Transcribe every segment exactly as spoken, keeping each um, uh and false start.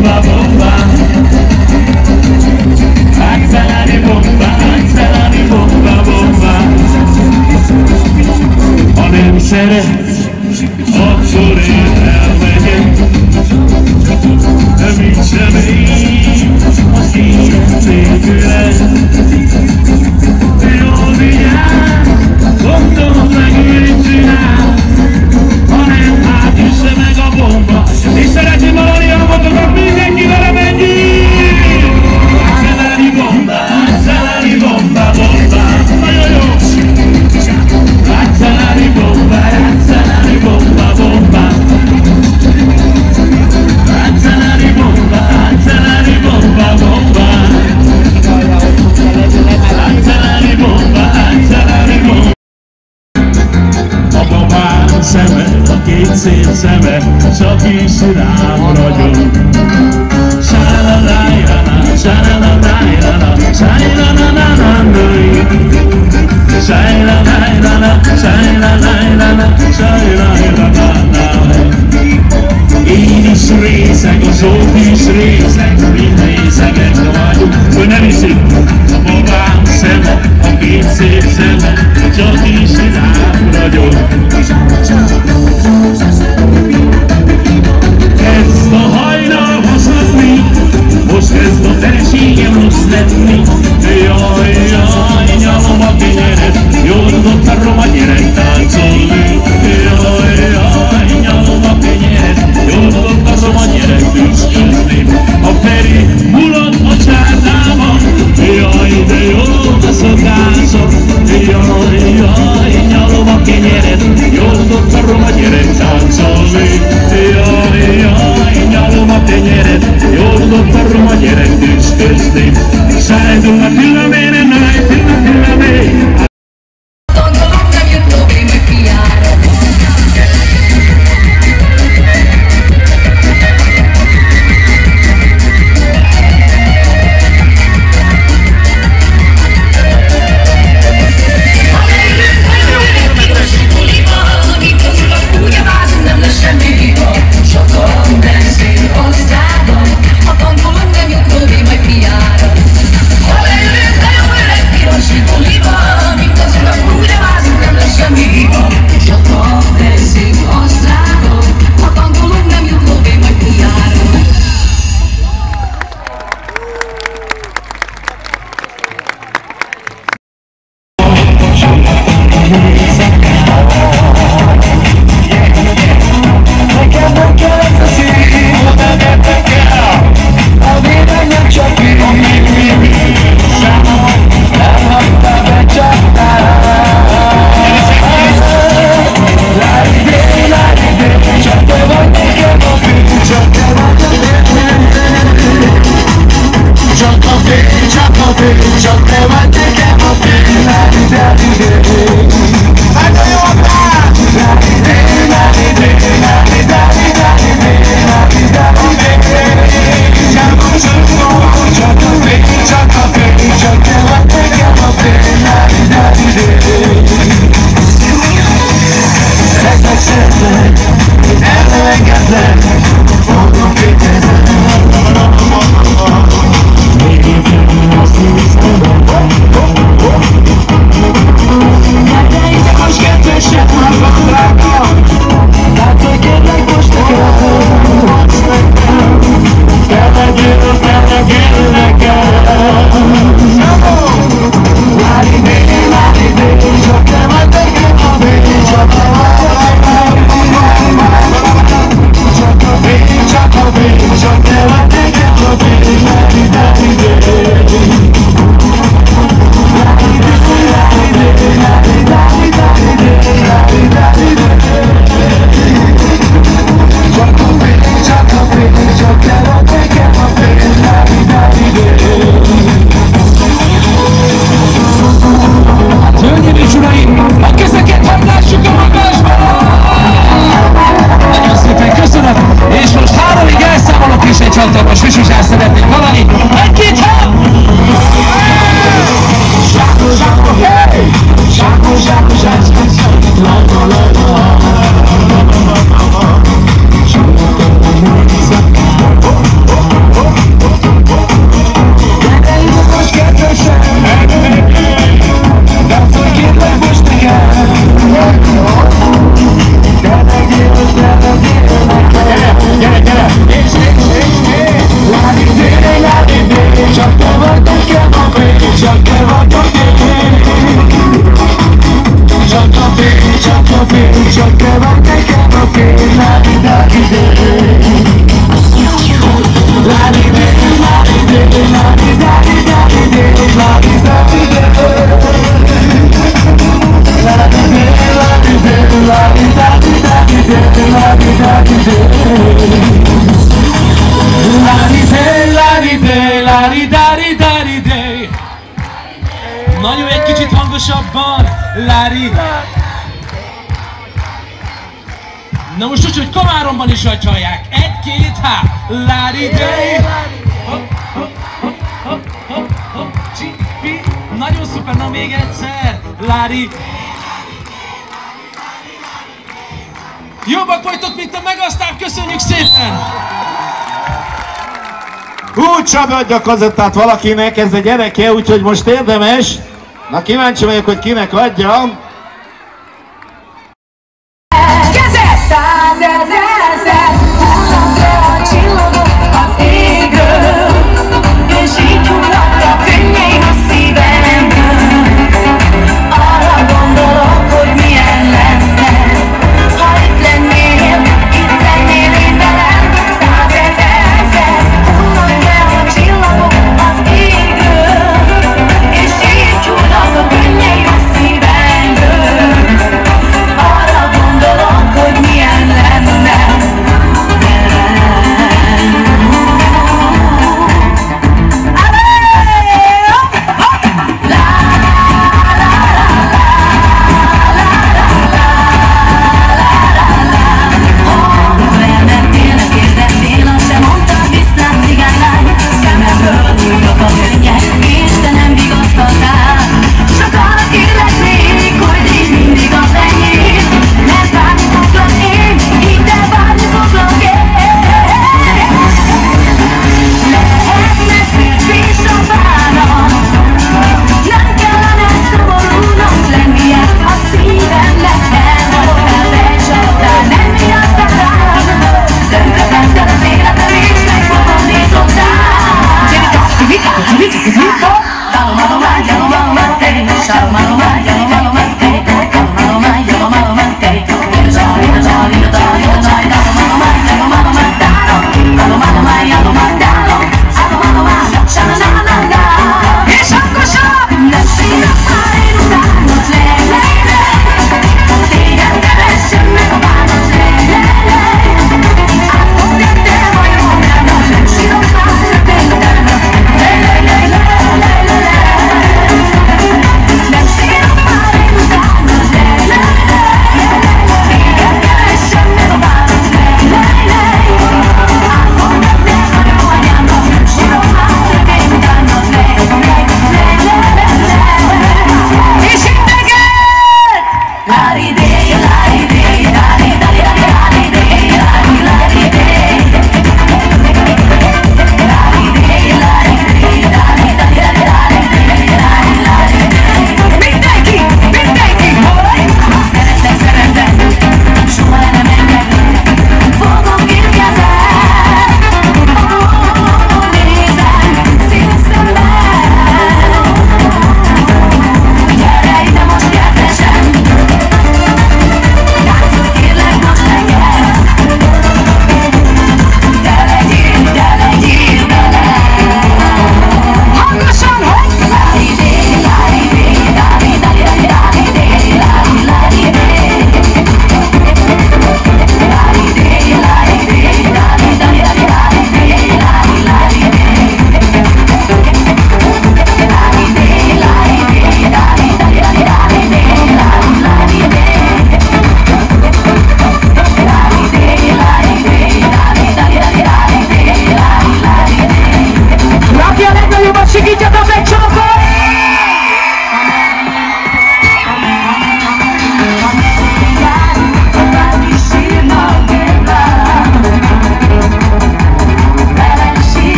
bomba, bomba. Accelera bomba, accelera bomba, bomba. Ha nem szeretsz, akkor én elmegyek. De mit sem én a szívem nélküle. Jól vigyázz, gondolom meg, mit csinál. Ha nem, hát üsse meg a bomba. És szeretném hallani hangotokat, mindenki vele menjünk! Accelera bomba, accelera bomba, bomba. Nagyon jó! Accelera bomba, accelera bomba, bomba. Accelera bomba, accelera bomba, bomba. Accelera bomba, accelera bomba. A babám szeme, a két szép szeme, csak is rám ragyog. Sa-la-la-la-la, sa-la-la-la-la, sa-la-la-la-la-la. Sa-la-la-la-la, sa-la-la-la-la, sa-la-la-la-la. Én is részeg, a Zsolt is részeg, mi részegek vagyunk, hogy nem hiszik. A babám szeme, a két szép szeme, csak is rám ragyog. Kezd a hajnal hozhatni, most kezd a feleségem rossz lenni. Jaj, jaj, nyalom a kenyeret, jól tudott a roma gyerek táncolni. Jaj, jaj, nyalom a kenyeret, jól tudott a roma gyerek tűzközni. A Feri mulat a csárdában, jaj, de jó a szokásom. Jaj, jaj, nyalom a kenyeret, jól tudott a roma gyerek táncolni. Jaj, jaj, nyalom a kenyeret, jól tudott a roma gyerek tűzközni. Sájdul a tülemére, náj, tüle, tülemé. Gondolom nem jött Tobi, meg fiára. Ha leülünk a jó öreg pirosi buliba, itt az urak úgy avázunk, nem lesz semmi hiba. Sokan benzin osztrában, ha gondolom nem jött Tobi, meg fiára. Ha leülünk a jó öreg pirosi buliba, itt az urak úgy avázunk, nem lesz semmi hiba. Sokan benzin osztrában, ha gondolom nem jött Tobi, meg fiára. Nekem nem kell ez a szív, oda nektek kell. A védek nem csak mi, mi, mi, mi. Nem hagyta be csak Láridé, láridé, csak te vagy nekem a fény, csak te vagy a fény. Csak a fény, csak a fény, csak te vagy nekem a fény. Láridé, láridé. Hát a jó apád! Láridé, láridé, láridé, láridé, láridé, láridé. Csak a fény, csak a fény, csak a fény, csak te vagy nekem a fény. Láridé, láridé. Szeretlek, szeretlek, én elengedlek, fogom kétezek. Még én félni azt hiszem. Gyere ide most kettőset, magadon drága. Látszol kérlek most nekem, most nekem. Te legyél, te legyél nekem. Láridé, láridé, csak te vagy nekem a fény, csak te vagy nekem. Csak a fény, csak a fény, csak te vagy nekem a fény. Láridé, láridé. Láridé, láridé, láridé, láridé, láridé, láridé. ciò che volte che non ti la vita di te. La vita, la vita, la vita, la vita, la vita di te. La vita, la vita, la vita di te, la vita di te. La vita, la vita, la vita, la vita. Nagyon egy kicsit hangosabban, Lári. Na most úgy, hogy Komáromban is hallják. Egy, két, há. Lári, de. Nagyon szuper, na még egyszer. Lári. Jobbak vagytok, mint a Megasztár, köszönjük szépen! Úgy sem adja kazettát valakinek, ez a gyereke, úgyhogy most érdemes. Na kíváncsi vagyok, hogy kinek adjam. Kezed! Százezerszer hullott le a csillagok az égről, és így hullottak könnyeim a szívemből. Arra gondolok, hogy milyen lenne, ha itt lennél, itt lennél én velem. Százezerszer hullott le a csillagok az égről, és így hullottak könnyeim a szívemből. Arra gondolok, hogy milyen lenne nem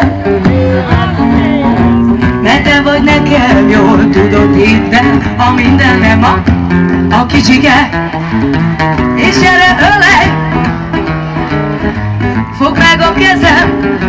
Mert te vagy nekem, jól tudod, hidd el, a mindenem a, a kicsike. És gyere, ölej, fogd meg a kezem,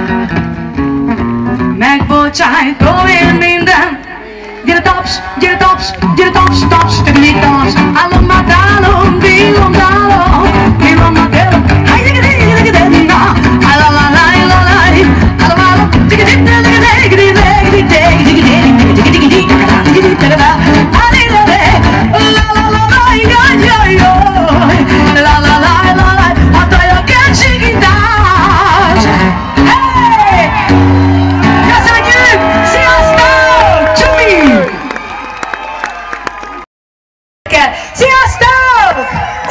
megbocsájtom én minden. Gyere taps, gyere taps, gyere taps, taps, tegye taps. Állom már dálom, bílom dálom, bílom már dálom. Háj, gyere, gyere, gyere, gyere, na. Állom, állom, állom, állom, állom. Gyere, gyere, gyere, gyere, gyere, gyere, gyere, gyere, gyere, gyere, sziasztok!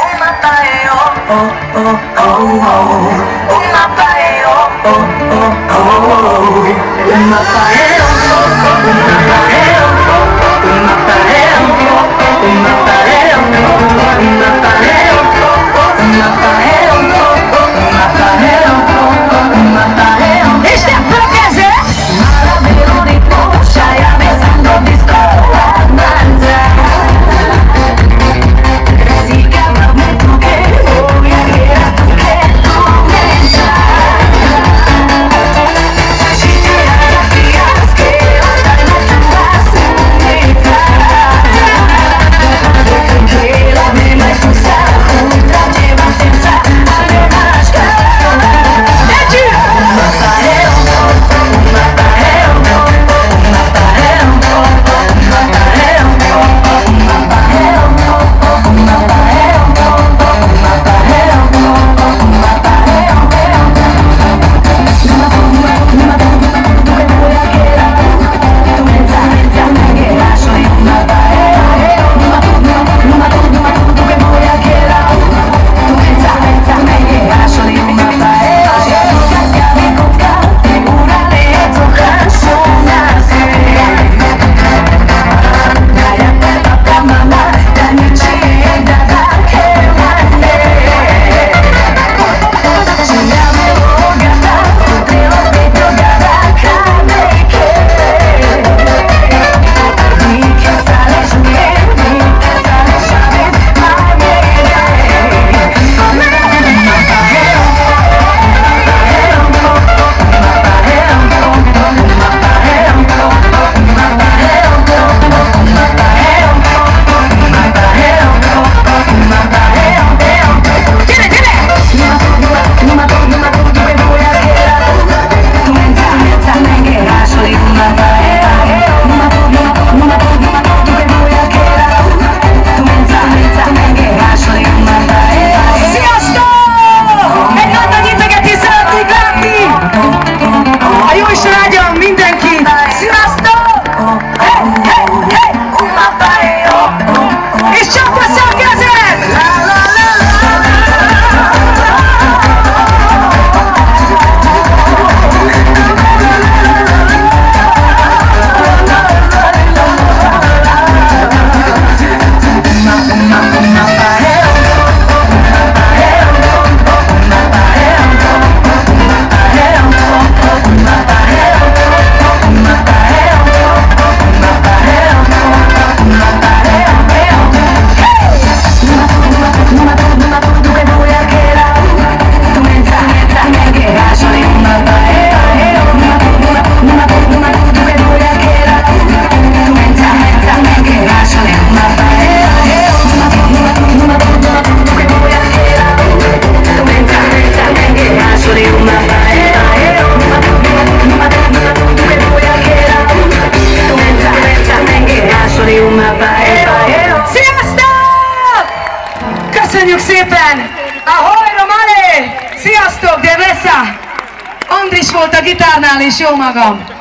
Köszönjük szépen! Ahoy, Romane! Sziasztok, de Andris volt a gitárnál és jó magam!